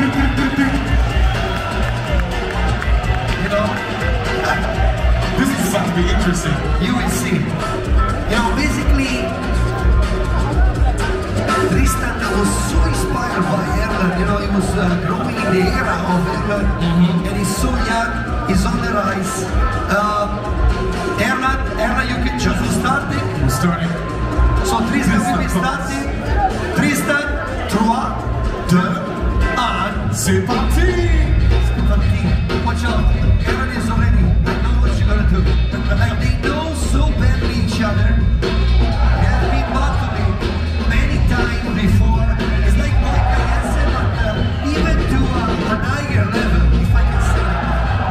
You know, This is about to be interesting. you will see. You know, basically, Tristan was so inspired by Erlen. You know, he was growing in the era of Erlen, and he's so young, he's on the rise. Erlen, you can choose who's starting. We're starting. So Tristan will be starting. Tristan, 3, 2, 1. C'est parti! Watch out, Erlen is already, I know what you're gonna do. Like they know so badly each other. They have been battling many times before. It's like Michael Hansen, but even to a higher level, if I can say that.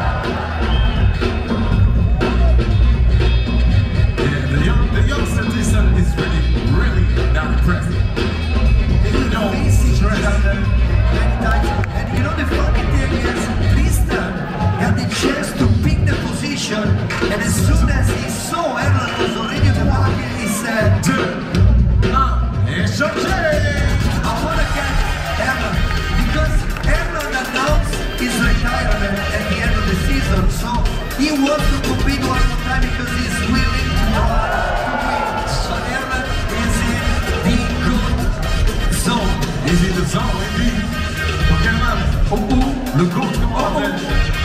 Yeah, the youngster Tristan is really not impressed. They know face each other many times. And you know the funny thing is, Tristan had the chance to pick the position, and as soon as he saw Erlen was already walking, he said, 2, 1, et changez! I want to get Erlen, because Erlen announced his retirement at the end of the season, so he wants to compete one more time because he's willing to win. So Erlen is in the good zone. Is in the zone, indeed. Quel man? Le coach de Marvel.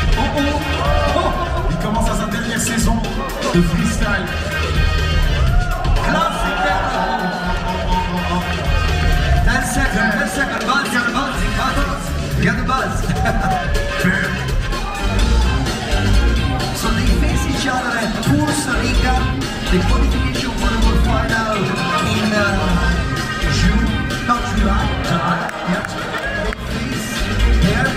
Il commence à sa dernière saison de freestyle. Classic Erlen. 10 seconds, buzz, you got the buzz. So they face each other at Tours Riga, the qualification for the World Final in June, not July. Yep. They face there.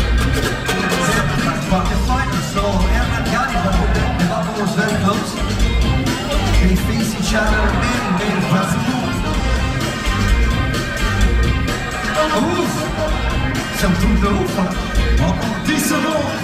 The final, so Erlen got it, but the battle was very close. They face each other very fast. Ouf! C'est un truc de ouf, hein? Encore 10 secondes.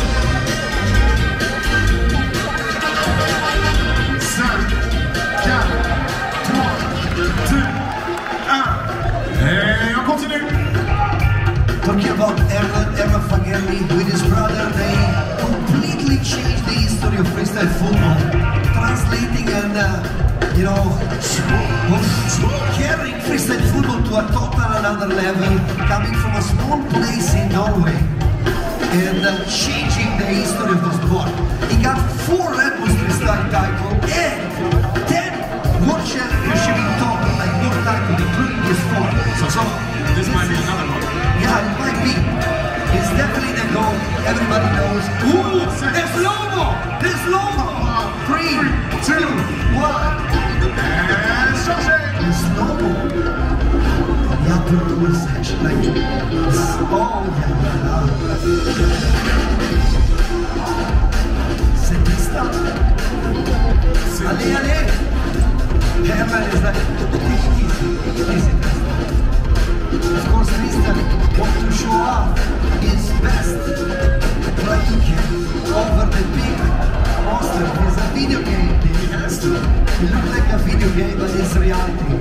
5, 4, 3, 2, 1. Et on continue. Talking about Erlen Fagerli with his brother, they completely changed the history of freestyle football, translating and carrying freestyle football to a total another level, coming from a small place in Norway and changing the history of the sport. He got 4 Red Bull freestyle titles and 10 world championship in total, like world title, including this sport. So this might be another one. Yeah, it might be. It's definitely the goal. Everybody knows. Ooh, there's Lobo! There's Lobo! 3, 2, 1. And changez. There's Lobo. The upper tour section, like this. Oh, yeah. C'est Tristan. Allez. Erlen is like, easy. Of course, Tristan wants to show off his best, try to get over the big monster. It's a video game. He has to. It looks like a video game, but it's reality.